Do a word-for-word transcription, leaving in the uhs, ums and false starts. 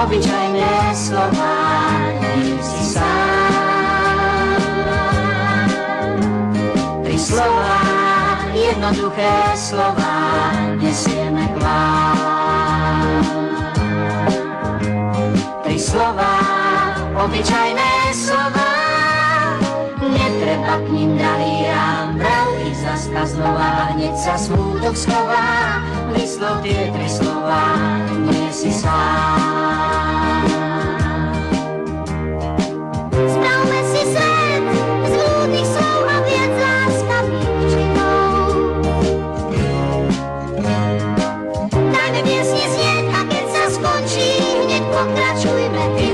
obyčajné slova, nie si sám. Tri slova, jednoduché slova, nesieme k vám. Tri slova, obyčajné slova, netreba k ním drahý rám, bral ich zas a znova, hneď sa smútok schová, vyslov tie tri slova, nie si sám. Spravme si svet z ľudných slov a viac láskavých činov. Dajme piesne znieť a keď sa skončí, hneď pokračujme tým.